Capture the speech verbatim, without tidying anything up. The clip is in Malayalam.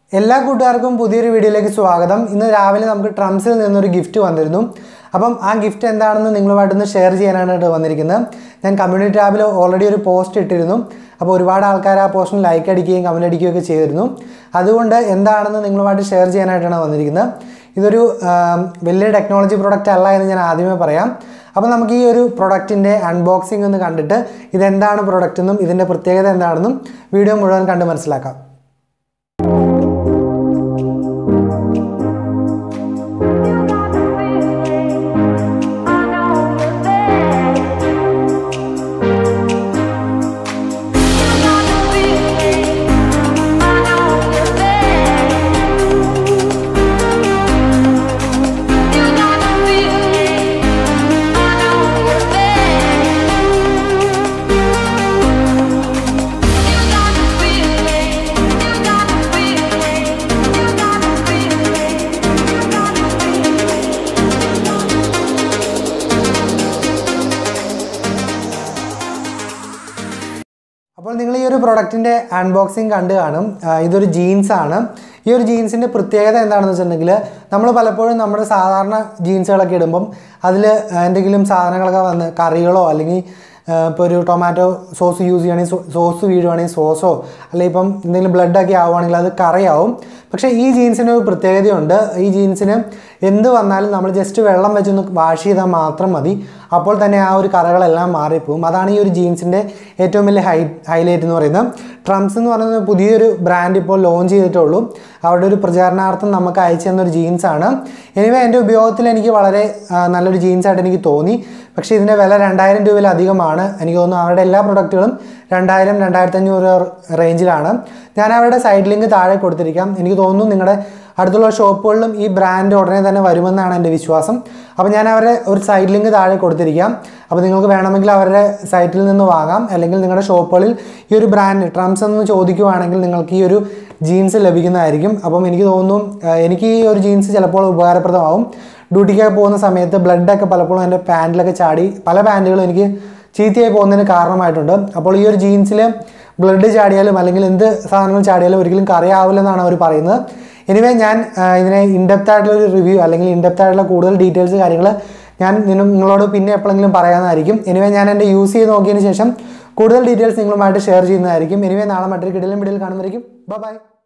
എല്ലാ കൂട്ടുകാർക്കും പുതിയൊരു വീഡിയോയിലേക്ക് സ്വാഗതം. ഇന്ന് രാവിലെ നമുക്ക് ട്രംസിൽ നിന്നൊരു ഗിഫ്റ്റ് വന്നിരുന്നു. അപ്പം ആ ഗിഫ്റ്റ് എന്താണെന്ന് നിങ്ങളുമായിട്ടൊന്ന് ഷെയർ ചെയ്യാനാണ് വന്നിരിക്കുന്നത്. ഞാൻ കമ്മ്യൂണിറ്റി ടാബിൽ ഓൾറെഡി ഒരു പോസ്റ്റ് ഇട്ടിരുന്നു. അപ്പോൾ ഒരുപാട് ആൾക്കാർ ആ പോസ്റ്റിന് ലൈക്ക് അടിക്കുകയും കമൻറ്റ് അടിക്കുകയൊക്കെ ചെയ്തിരുന്നു. അതുകൊണ്ട് എന്താണെന്ന് നിങ്ങളുമായിട്ട് ഷെയർ ചെയ്യാനായിട്ടാണ് വന്നിരിക്കുന്നത്. ഇതൊരു വലിയ ടെക്നോളജി പ്രൊഡക്റ്റ് അല്ല എന്ന് ഞാൻ ആദ്യമേ പറയാം. അപ്പോൾ നമുക്ക് ഈ ഒരു പ്രൊഡക്റ്റിൻ്റെ അൺബോക്സിംഗ് ഒന്ന് കണ്ടിട്ട് ഇതെന്താണ് പ്രൊഡക്റ്റ് എന്നും ഇതിൻ്റെ പ്രത്യേകത എന്താണെന്നും വീഡിയോ മുഴുവൻ കണ്ട് മനസ്സിലാക്കാം. അപ്പോൾ നിങ്ങൾ ഈ ഒരു പ്രൊഡക്റ്റിൻ്റെ അൺബോക്സിങ് കണ്ടു കാണും. ഇതൊരു ജീൻസാണ്. ഈ ഒരു ജീൻസിൻ്റെ പ്രത്യേകത എന്താണെന്ന് വെച്ചിട്ടുണ്ടെങ്കിൽ നമ്മൾ പലപ്പോഴും നമ്മുടെ സാധാരണ ജീൻസുകളൊക്കെ ഇടുമ്പം അതിൽ എന്തെങ്കിലും സാധനങ്ങളൊക്കെ വന്ന് കറികളോ അല്ലെങ്കിൽ ഇപ്പോൾ ഒരു ടൊമാറ്റോ സോസ് യൂസ് ചെയ്യുകയാണെങ്കിൽ സോസ് വീഴുവാണെങ്കിൽ സോസോ അല്ലെങ്കിൽ ഇപ്പം എന്തെങ്കിലും ബ്ലഡൊക്കെ ആവുകയാണെങ്കിൽ അത് കറിയാവും. പക്ഷേ ഈ ജീൻസിന് ഒരു പ്രത്യേകതയുണ്ട്. ഈ ജീൻസിന് എന്ത് വന്നാലും നമ്മൾ ജസ്റ്റ് വെള്ളം വെച്ചൊന്ന് വാഷ് ചെയ്താൽ മാത്രം മതി. അപ്പോൾ തന്നെ ആ ഒരു കറകളെല്ലാം മാറിപ്പോവും. അതാണ് ഈ ഒരു ജീൻസിൻ്റെ ഏറ്റവും വലിയ ഹൈ ഹൈലൈറ്റ് എന്ന് പറയുന്നത്. ട്രംസ് എന്ന് പറയുന്നത് പുതിയൊരു ബ്രാൻഡ് ഇപ്പോൾ ലോഞ്ച് ചെയ്തിട്ടുള്ളൂ. അവരുടെ ഒരു പ്രചാരണാർത്ഥം നമുക്ക് അയച്ചു തന്നൊരു ജീൻസാണ്. എനിവേ എൻ്റെ ഉപയോഗത്തിൽ എനിക്ക് വളരെ നല്ലൊരു ജീൻസായിട്ട് എനിക്ക് തോന്നി. പക്ഷേ ഇതിൻ്റെ വില രണ്ടായിരം രൂപയിലധികമാണ്. എനിക്ക് തോന്നുന്നു അവരുടെ എല്ലാ പ്രൊഡക്റ്റുകളും രണ്ടായിരം രണ്ടായിരത്തി അഞ്ഞൂറ് റേഞ്ചിലാണ്. ഞാൻ അവരുടെ സൈഡ് ലിങ്ക് താഴെ കൊടുത്തിരിക്കാം. എനിക്ക് തോന്നുന്നു നിങ്ങളുടെ അടുത്തുള്ള ഷോപ്പുകളിലും ഈ ബ്രാൻഡ് ഉടനെ തന്നെ വരുമെന്നാണ് എൻ്റെ വിശ്വാസം. അപ്പോൾ ഞാൻ അവരുടെ ഒരു സൈഡ് ലിങ്ക് താഴെ കൊടുത്തിരിക്കാം. അപ്പോൾ നിങ്ങൾക്ക് വേണമെങ്കിൽ അവരുടെ സൈറ്റിൽ നിന്ന് വാങ്ങാം. അല്ലെങ്കിൽ നിങ്ങളുടെ ഷോപ്പുകളിൽ ഈ ഒരു ബ്രാൻഡ് ട്രംസ് എന്ന് ചോദിക്കുവാണെങ്കിൽ നിങ്ങൾക്ക് ഈ ഒരു ജീൻസ് ലഭിക്കുന്നതായിരിക്കും. അപ്പം എനിക്ക് തോന്നുന്നു എനിക്ക് ഈ ഒരു ജീൻസ് ചിലപ്പോൾ ഉപകാരപ്രദമാവും. ഡ്യൂട്ടിക്കൊക്കെ പോകുന്ന സമയത്ത് ബ്ലഡൊക്കെ പലപ്പോഴും എൻ്റെ പാൻറ്റിലൊക്കെ ചാടി പല പാൻറ്റുകളും എനിക്ക് ചീത്തയായി പോകുന്നതിന് കാരണമായിട്ടുണ്ട്. അപ്പോൾ ഈ ഒരു ജീൻസിൽ ബ്ലഡ് ചാടിയാലും അല്ലെങ്കിൽ എന്ത് സാധനങ്ങൾ ചാടിയാലും ഒരിക്കലും കറിയാവില്ലെന്നാണ് അവർ പറയുന്നത്. എനിവേ ഞാൻ ഇതിനെ ഇൻഡെപ്ത് ആയിട്ടുള്ള ഒരു റിവ്യൂ അല്ലെങ്കിൽ ഇൻഡെപ്ത് ആയിട്ടുള്ള കൂടുതൽ ഡീറ്റെയിൽസ് കാര്യങ്ങൾ ഞാൻ നിങ്ങളോട് പിന്നെ എപ്പോഴെങ്കിലും പറയാവുന്നതായിരിക്കും. എനിവേ ഞാൻ എൻ്റെ യൂസ് ചെയ്ത് നോക്കിയതിന് ശേഷം കൂടുതൽ ഡീറ്റെയിൽസ് നിങ്ങളുമായിട്ട് ഷെയർ ചെയ്യുന്നതായിരിക്കും. എനിവേ നാളെ മറ്റൊരു കിടിലൻ വീഡിയോയിൽ കാണുന്നതായിരിക്കും. Bye bye.